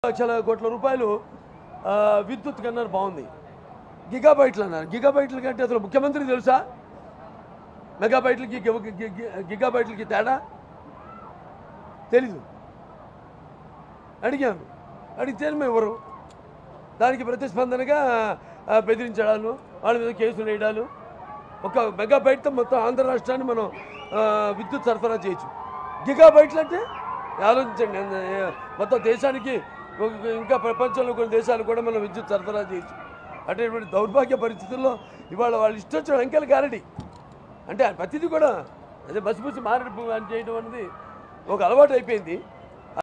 లక్షల కోట్ల రూపాయలు విద్యుత్ కన్నారు బాగుంది. గిగాబైట్లు అన్నారు. గిగాబైట్ల కంటే అసలు ముఖ్యమంత్రికి తెలుసా మెగాబైట్లకి గిగాబైట్లకి తేడా తెలీదు. అడిగాను, అడిగితే మేము ఎవరు దానికి ప్రతిస్పందనగా బెదిరించడాలు, వాళ్ళ మీద కేసులు వేయడాలు. ఒక మెగాబైట్తో మొత్తం ఆంధ్ర రాష్ట్రాన్ని మనం విద్యుత్ సరఫరా చేయొచ్చు. గిగాబైట్లు అంటే ఆలోచించండి, మొత్తం దేశానికి ఇంకా ప్రపంచంలో కొన్ని దేశాలు కూడా మనం విద్యుత్ సరఫరా చేయొచ్చు. అటువంటి దౌర్భాగ్య పరిస్థితుల్లో ఇవాళ వాళ్ళు ఇష్టం వచ్చిన అంకెలు గారడి అంటే ప్రతిదీ కూడా అదే బస్సు మారడి చేయడం అనేది ఒక అలవాటు అయిపోయింది.